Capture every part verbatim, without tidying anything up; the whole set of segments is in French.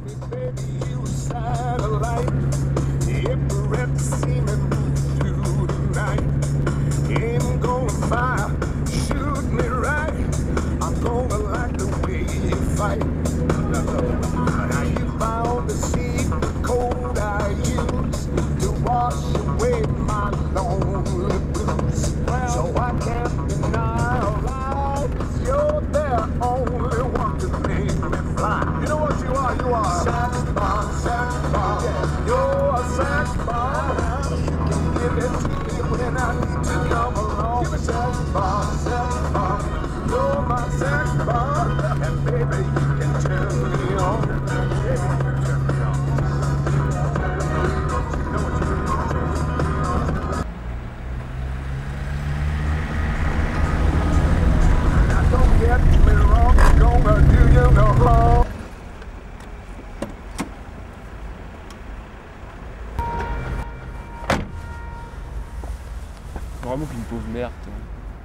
Vraiment qu'une pauvre merde, toi.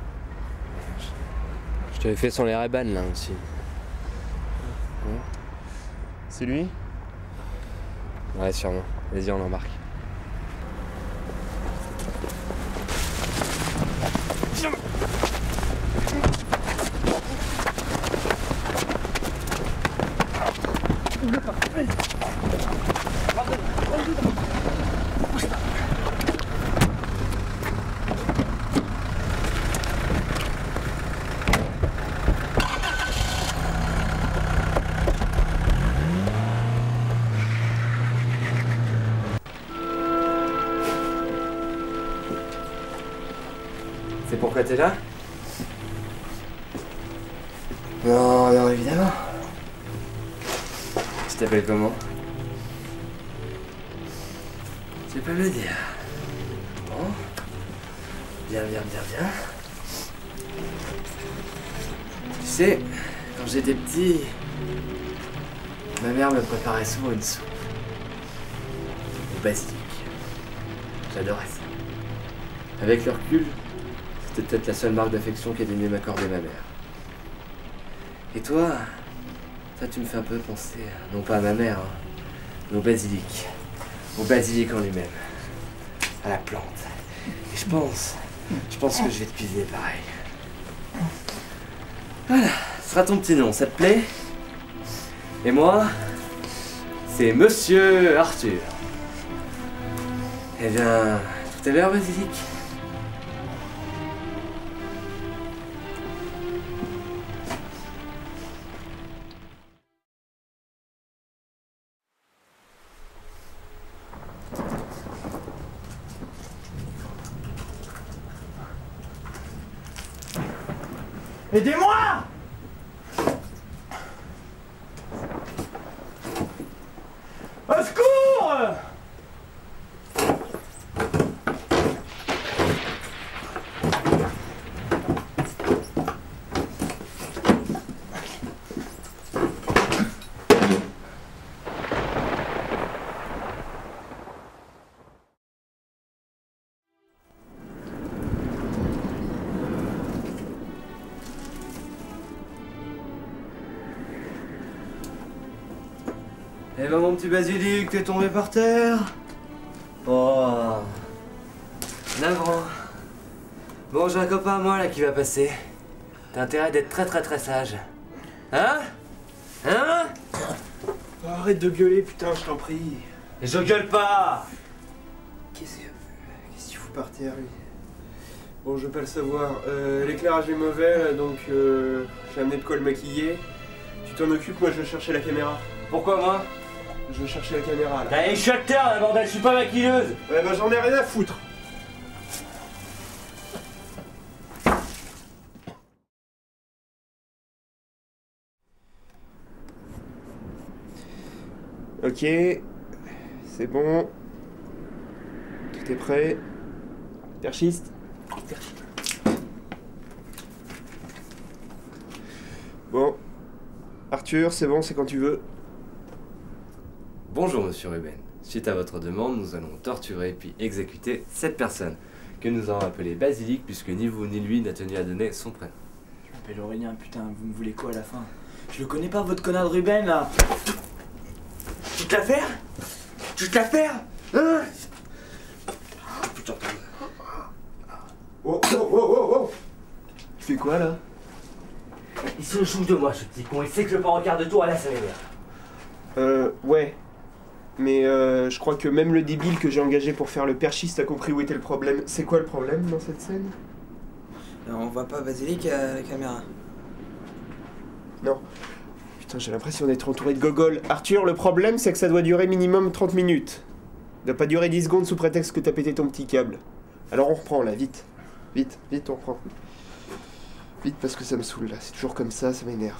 Je t'avais fait son les Ray-Ban là aussi. Ouais. C'est lui? Ouais, sûrement. Vas-y, on l'embarque. C'est pourquoi t'es là? Non, non, évidemment. Tu t'appelles comment? Tu peux me le dire. Bon. Bien, bien, bien, bien. Tu sais, quand j'étais petit, ma mère me préparait souvent une soupe. Au basilic. J'adorais ça. Avec le recul, c'était peut-être la seule marque d'affection qu'ait daigné m'accorder ma mère. Et toi, toi tu me fais un peu penser, non pas à ma mère, hein, mais au basilic. Au basilic en lui-même. À la plante. Et je pense, je pense que je vais te cuisiner pareil. Voilà, ce sera ton petit nom, ça te plaît? Et moi, c'est Monsieur Arthur. Eh bien, tout à l'heure, basilic. Aidez-moi! Au secours! Eh ben mon petit basilic, t'es tombé par terre. Oh, navrant. Bon, j'ai un copain à moi là qui va passer. T'as intérêt d'être très très très sage. Hein? Hein? Oh, arrête de gueuler, putain, je t'en prie. Et je gueule pas. Qu'est-ce que... Qu'est-ce qu'il fout par terre, lui? Bon, je veux pas le savoir. Euh, L'éclairage est mauvais, là, donc euh, j'ai amené de quoi le maquiller. Tu t'en occupes, moi je vais chercher la caméra. Pourquoi moi? Je vais chercher la caméra, là. Allez, je suis acteur, là, bordel, je suis pas maquilleuse. Ouais, bah j'en ai rien à foutre. Ok, c'est bon. Tout est prêt. Perchiste. Bon. Arthur, c'est bon, c'est quand tu veux. Bonjour Monsieur Ruben. Suite à votre demande, nous allons torturer puis exécuter cette personne, que nous avons appelée Basilic, puisque ni vous ni lui n'a tenu à donner son prénom. Je m'appelle Aurélien, putain, vous me voulez quoi à la fin? Je le connais pas, votre connard de Ruben, là. te la faire? Tu veux te la faire? Hein? Putain. Oh, oh, oh, oh, oh. Tu fais quoi là? Il se joue de moi, ce petit con. Il sait que je pars en quart de tour, là, ça m'énerve. Euh, ouais. Mais euh, je crois que même le débile que j'ai engagé pour faire le perchiste a compris où était le problème. C'est quoi le problème dans cette scène? Alors, on voit pas Basilic à la caméra. Non. Putain, j'ai l'impression d'être entouré de gogoles. Arthur, le problème, c'est que ça doit durer minimum trente minutes. Ça doit pas durer dix secondes sous prétexte que t'as pété ton petit câble. Alors on reprend là, vite. Vite, vite, on reprend. Vite, parce que ça me saoule là. C'est toujours comme ça, ça m'énerve.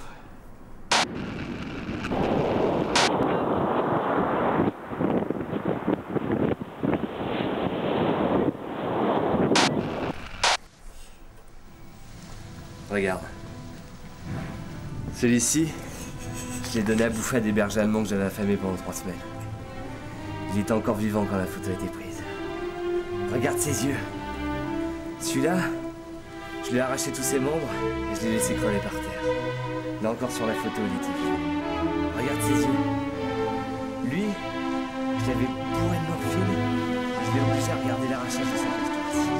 Regarde. Celui-ci, je l'ai donné à bouffer à des bergers allemands que j'avais affamés pendant trois semaines. Il était encore vivant quand la photo a été prise. Regarde ses yeux. Celui-là, je lui ai arraché tous ses membres et je l'ai laissé crever par terre. Là encore sur la photo, il était vivant. Regarde ses yeux. Lui, je l'avais bourré de morphine et je l'ai obligé à regarder l'arrachage de sa restauration.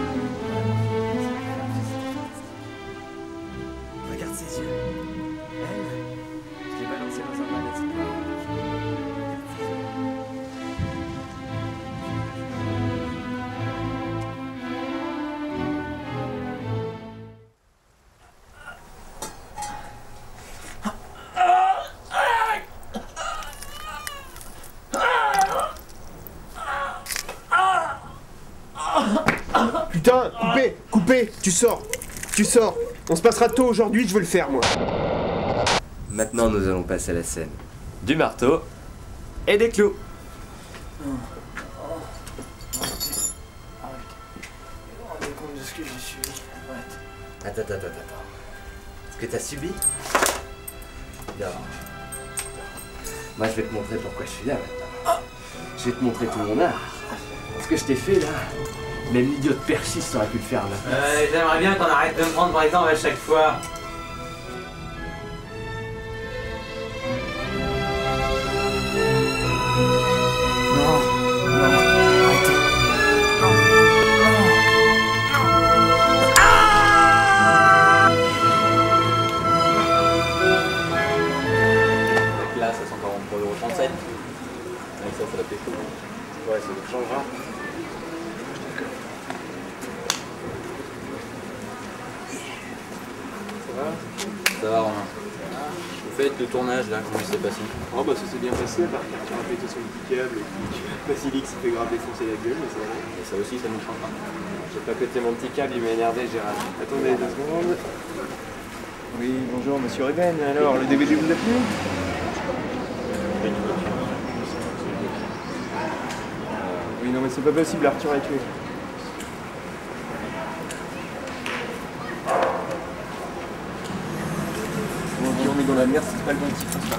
Regarde ses yeux. Elle, je l'ai balancée dans un magasin. Putain, coupez, coupez, tu sors, tu sors. On se passera tôt aujourd'hui, je veux le faire moi. Maintenant, nous allons passer à la scène du marteau et des clous. Rendez compte de ce que j'ai subi. Attends, attends, attends, attends. Ce que t'as subi? Non. Moi, je vais te montrer pourquoi je suis là maintenant. Je vais te montrer tout mon art. Ce que je t'ai fait là, même l'idiot de perchiste aurait pu le faire là. Euh, j'aimerais bien qu'on arrête de me prendre pour exemple à chaque fois. Non, non, arrêtez. Non, non, non. Ah! Là, ça sent quarante-trois euros trente-sept. Avec ça, ça va pécho. Ouais, ça nous changera. Ça va? Ça va, Romain. Vous faites le tournage là, comment il s'est passé? Oh bah ça s'est bien passé, par contre tu as pété son petit câble et puis Basilic s'est fait grave défoncer la gueule, mais ça va. Et ça aussi, ça nous changera. J'ai pas pété mon petit câble, il m'a énervé, Gérard. Attendez deux secondes. Oui, bonjour monsieur Ruben, alors le D V D vous a plu? Oui, non mais c'est pas possible, Arthur est tué. Bon, ok, on est dans la merde, c'est pas le bon type, ça.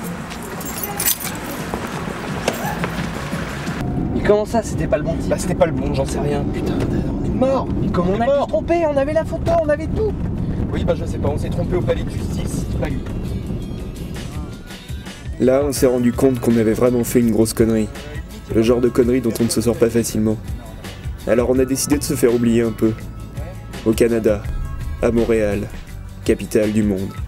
Mais comment ça, c'était pas le bon type? Bah c'était pas le bon, j'en sais rien, putain, on est mort. Mais comment on, on a pu se tromper? On avait la photo, on avait tout. Oui, bah je sais pas, on s'est trompé au palais de justice, c'est pas lui. Là, on s'est rendu compte qu'on avait vraiment fait une grosse connerie. Le genre de connerie dont on ne se sort pas facilement. Alors on a décidé de se faire oublier un peu. Au Canada, à Montréal, capitale du monde.